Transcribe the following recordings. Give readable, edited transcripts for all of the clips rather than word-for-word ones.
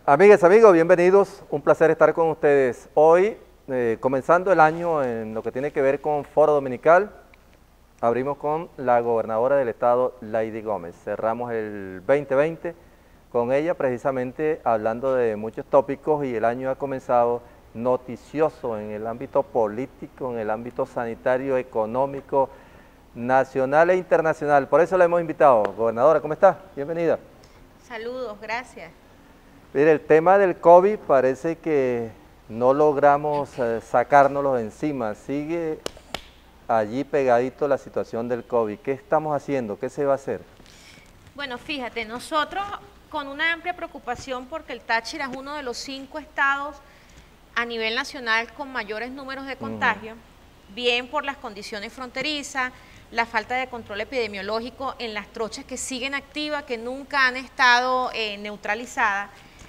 Amigas, amigos, bienvenidos. Un placer estar con ustedes. Hoy, comenzando el año en lo que tiene que ver con Foro Dominical, abrimos con la gobernadora del estado, Lady Gómez. Cerramos el 2020 con ella, precisamente hablando de muchos tópicos, y el año ha comenzado noticioso en el ámbito político, en el ámbito sanitario, económico, nacional e internacional. Por eso la hemos invitado. Gobernadora, ¿cómo está? Bienvenida. Saludos, gracias. Mire, el tema del COVID parece que no logramos sacárnoslo de encima. Sigue allí pegadito la situación del COVID. ¿Qué estamos haciendo? ¿Qué se va a hacer? Bueno, fíjate, nosotros con una amplia preocupación porque el Táchira es uno de los 5 estados a nivel nacional con mayores números de contagio, bien por las condiciones fronterizas, la falta de control epidemiológico en las trochas que siguen activas, que nunca han estado neutralizadas.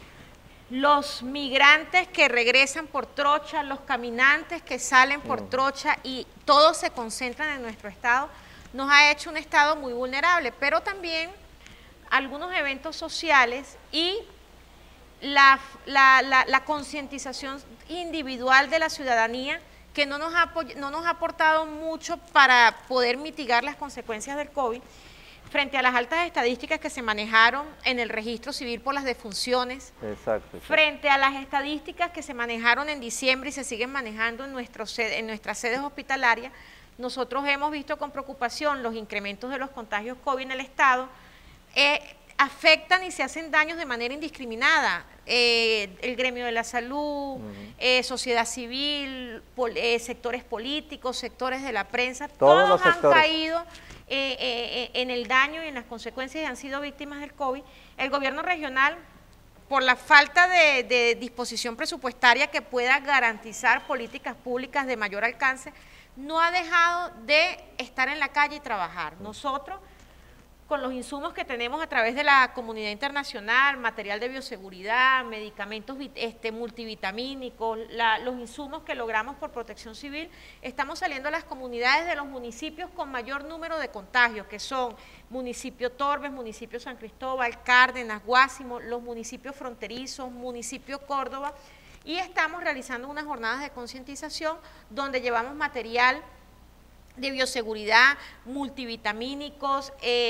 Los migrantes que regresan por trocha, los caminantes que salen por trocha, y todos se concentran en nuestro estado, nos ha hecho un estado muy vulnerable, pero también algunos eventos sociales y la concientización individual de la ciudadanía que no nos ha aportado mucho para poder mitigar las consecuencias del COVID, frente a las altas estadísticas que se manejaron en el registro civil por las defunciones, Exacto. Frente a las estadísticas que se manejaron en diciembre y se siguen manejando en nuestras sedes hospitalarias. Nosotros hemos visto con preocupación los incrementos de los contagios COVID en el estado, afectan y se hacen daños de manera indiscriminada. El gremio de la salud, sociedad civil, sectores políticos, sectores de la prensa, todos han caído en el daño y en las consecuencias y han sido víctimas del COVID. El gobierno regional, por la falta de disposición presupuestaria que pueda garantizar políticas públicas de mayor alcance, no ha dejado de estar en la calle y trabajar. Nosotros, con los insumos que tenemos a través de la comunidad internacional, material de bioseguridad, medicamentos multivitamínicos, los insumos que logramos por Protección Civil, estamos saliendo a las comunidades de los municipios con mayor número de contagios, que son municipio Torbes, municipio San Cristóbal, Cárdenas, Guásimo, los municipios fronterizos, municipio Córdoba, y estamos realizando unas jornadas de concientización donde llevamos material de bioseguridad, multivitamínicos,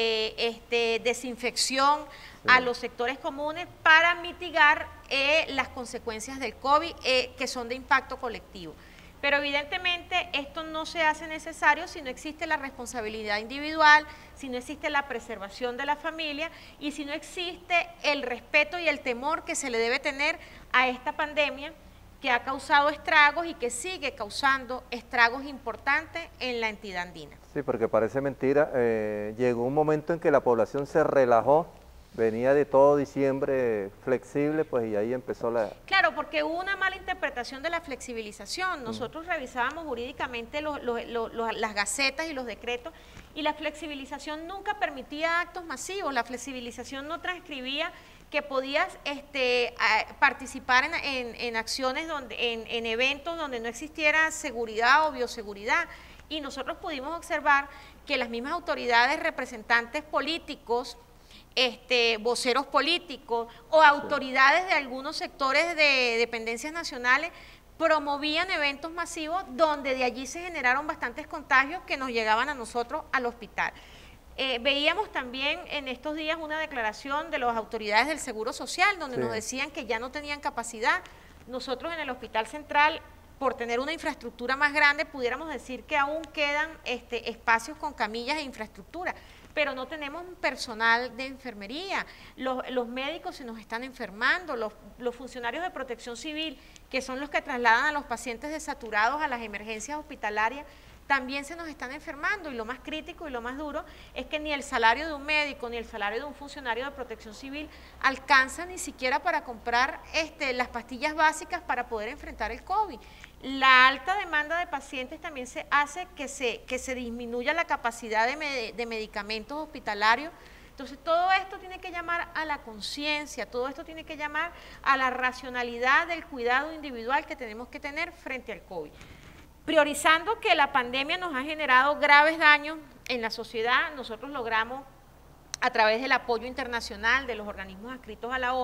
desinfección a los sectores comunes para mitigar las consecuencias del COVID que son de impacto colectivo. Pero evidentemente esto no se hace necesario si no existe la responsabilidad individual, si no existe la preservación de la familia y si no existe el respeto y el temor que se le debe tener a esta pandemia, que ha causado estragos y que sigue causando estragos importantes en la entidad andina. Sí, porque parece mentira. Llegó un momento en que la población se relajó, venía de todo diciembre flexible, pues, y ahí empezó la... Claro, porque hubo una mala interpretación de la flexibilización. Nosotros revisábamos jurídicamente las gacetas y los decretos, y la flexibilización nunca permitía actos masivos. La flexibilización no transcribía que podías participar en acciones, en eventos donde no existiera seguridad o bioseguridad. Y nosotros pudimos observar que las mismas autoridades, representantes políticos, voceros políticos o autoridades de algunos sectores de dependencias nacionales promovían eventos masivos donde de allí se generaron bastantes contagios que nos llegaban a nosotros al hospital. Veíamos también en estos días una declaración de las autoridades del Seguro Social donde nos decían que ya no tenían capacidad. Nosotros en el Hospital Central, por tener una infraestructura más grande, pudiéramos decir que aún quedan espacios con camillas e infraestructura, pero no tenemos personal de enfermería. Los médicos se nos están enfermando, los funcionarios de Protección Civil, que son los que trasladan a los pacientes desaturados a las emergencias hospitalarias, también se nos están enfermando, y lo más crítico y lo más duro es que ni el salario de un médico ni el salario de un funcionario de Protección Civil alcanza ni siquiera para comprar las pastillas básicas para poder enfrentar el COVID. La alta demanda de pacientes también se hace que se disminuya la capacidad de medicamentos hospitalarios. Entonces todo esto tiene que llamar a la conciencia, todo esto tiene que llamar a la racionalidad del cuidado individual que tenemos que tener frente al COVID. Priorizando que la pandemia nos ha generado graves daños en la sociedad, nosotros logramos, a través del apoyo internacional de los organismos adscritos a la ONU,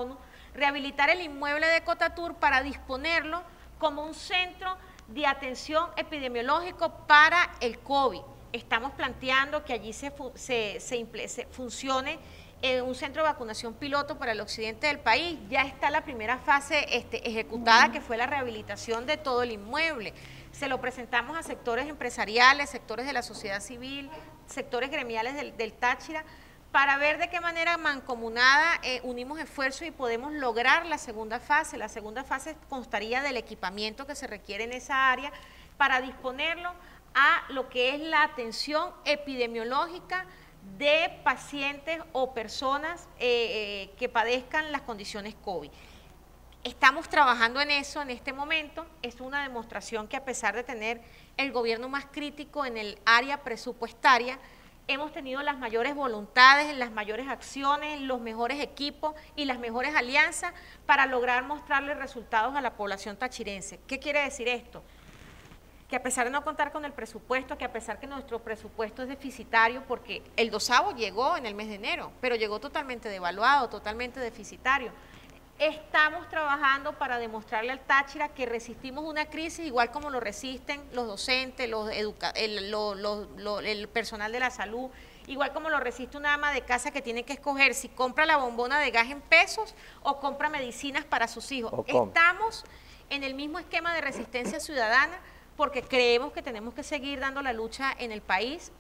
rehabilitar el inmueble de Cotatur para disponerlo como un centro de atención epidemiológico para el COVID. Estamos planteando que allí funcione un centro de vacunación piloto para el occidente del país. Ya está la primera fase ejecutada, que fue la rehabilitación de todo el inmueble. Se lo presentamos a sectores empresariales, sectores de la sociedad civil, sectores gremiales del Táchira, para ver de qué manera mancomunada unimos esfuerzos y podemos lograr la segunda fase. La segunda fase constaría del equipamiento que se requiere en esa área para disponerlo a lo que es la atención epidemiológica de pacientes o personas que padezcan las condiciones COVID. Estamos trabajando en eso en este momento. Es una demostración que, a pesar de tener el gobierno más crítico en el área presupuestaria, hemos tenido las mayores voluntades, las mayores acciones, los mejores equipos y las mejores alianzas para lograr mostrarle resultados a la población tachirense. ¿Qué quiere decir esto? Que a pesar de no contar con el presupuesto, que a pesar que nuestro presupuesto es deficitario, porque el DOSAVO llegó en el mes de enero, pero llegó totalmente devaluado, totalmente deficitario. Estamos trabajando para demostrarle al Táchira que resistimos una crisis igual como lo resisten los docentes, el personal de la salud, igual como lo resiste una ama de casa que tiene que escoger si compra la bombona de gas en pesos o compra medicinas para sus hijos. Estamos en el mismo esquema de resistencia ciudadana, porque creemos que tenemos que seguir dando la lucha en el país.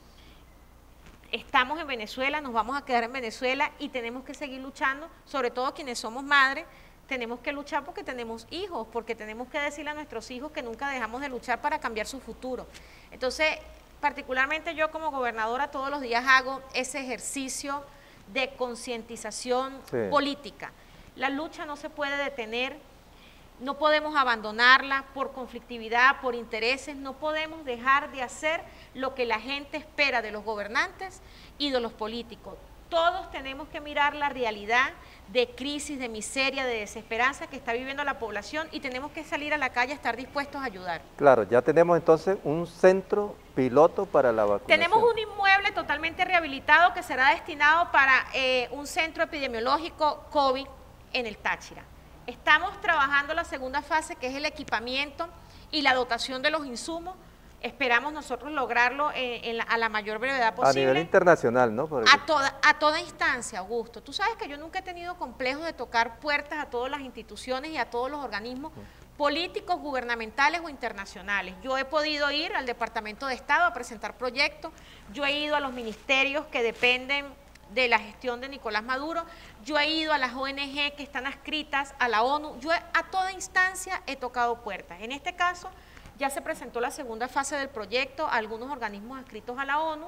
Estamos en Venezuela, nos vamos a quedar en Venezuela y tenemos que seguir luchando, sobre todo quienes somos madres, tenemos que luchar porque tenemos hijos, porque tenemos que decirle a nuestros hijos que nunca dejamos de luchar para cambiar su futuro. Entonces, particularmente yo como gobernadora todos los días hago ese ejercicio de concientización política. La lucha no se puede detener. No podemos abandonarla por conflictividad, por intereses, no podemos dejar de hacer lo que la gente espera de los gobernantes y de los políticos. Todos tenemos que mirar la realidad de crisis, de miseria, de desesperanza que está viviendo la población y tenemos que salir a la calle a estar dispuestos a ayudar. Claro, ya tenemos entonces un centro piloto para la vacunación. Tenemos un inmueble totalmente rehabilitado que será destinado para un centro epidemiológico COVID en el Táchira. Estamos trabajando la segunda fase, que es el equipamiento y la dotación de los insumos. Esperamos nosotros lograrlo a la mayor brevedad posible. A nivel internacional, ¿no? A toda instancia, Augusto. Tú sabes que yo nunca he tenido complejos de tocar puertas a todas las instituciones y a todos los organismos políticos, gubernamentales o internacionales. Yo he podido ir al Departamento de Estado a presentar proyectos, yo he ido a los ministerios que dependen de la gestión de Nicolás Maduro, yo he ido a las ONG que están adscritas a la ONU, yo a toda instancia he tocado puertas. En este caso ya se presentó la segunda fase del proyecto a algunos organismos adscritos a la ONU.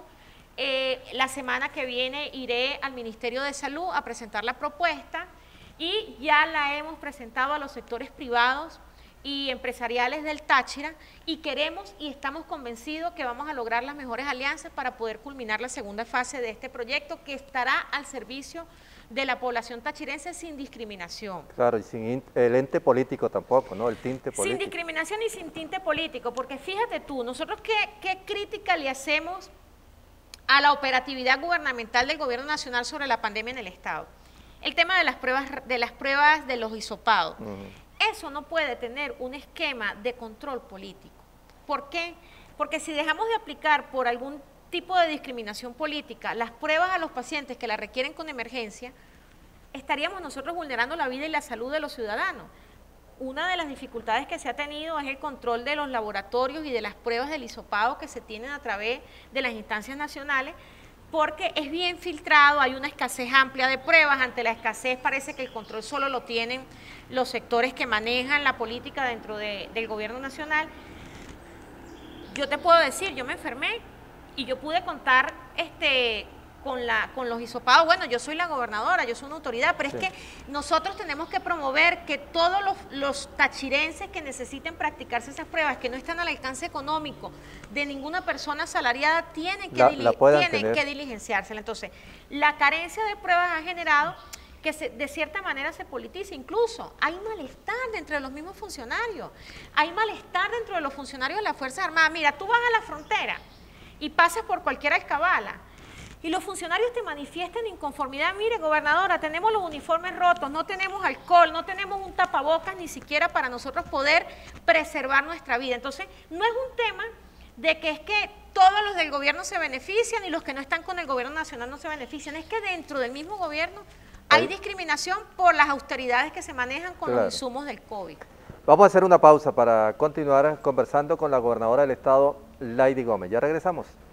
La semana que viene iré al Ministerio de Salud a presentar la propuesta y ya la hemos presentado a los sectores privados y empresariales del Táchira y queremos y estamos convencidos que vamos a lograr las mejores alianzas para poder culminar la segunda fase de este proyecto que estará al servicio de la población tachirense sin discriminación. Claro, y sin el ente político tampoco, ¿no? El tinte político. Sin discriminación y sin tinte político, porque fíjate tú, nosotros qué crítica le hacemos a la operatividad gubernamental del gobierno nacional sobre la pandemia en el Estado. El tema de las pruebas de los hisopados. Eso no puede tener un esquema de control político. ¿Por qué? Porque si dejamos de aplicar por algún tipo de discriminación política las pruebas a los pacientes que la requieren con emergencia, estaríamos nosotros vulnerando la vida y la salud de los ciudadanos. Una de las dificultades que se ha tenido es el control de los laboratorios y de las pruebas del hisopado que se tienen a través de las instancias nacionales, porque es bien filtrado, hay una escasez amplia de pruebas. Ante la escasez parece que el control solo lo tienen los sectores que manejan la política dentro del gobierno nacional. Yo te puedo decir, yo me enfermé y yo pude contar con los hisopados. Bueno, yo soy la gobernadora, yo soy una autoridad, pero es que nosotros tenemos que promover que todos los tachirenses que necesiten practicarse esas pruebas, que no están al alcance económico de ninguna persona asalariada, tienen que diligenciársela. Entonces, la carencia de pruebas ha generado que de cierta manera se politice. Incluso hay malestar dentro de los mismos funcionarios, hay malestar dentro de los funcionarios de las Fuerzas Armadas. Mira, tú vas a la frontera y pasas por cualquier alcabala y los funcionarios te manifiestan inconformidad. Mire, gobernadora, tenemos los uniformes rotos, no tenemos alcohol, no tenemos un tapabocas ni siquiera para nosotros poder preservar nuestra vida. Entonces, no es un tema de que es que todos los del gobierno se benefician y los que no están con el gobierno nacional no se benefician. Es que dentro del mismo gobierno hay discriminación por las austeridades que se manejan con los insumos del COVID. Vamos a hacer una pausa para continuar conversando con la gobernadora del estado, Lady Gómez. Ya regresamos.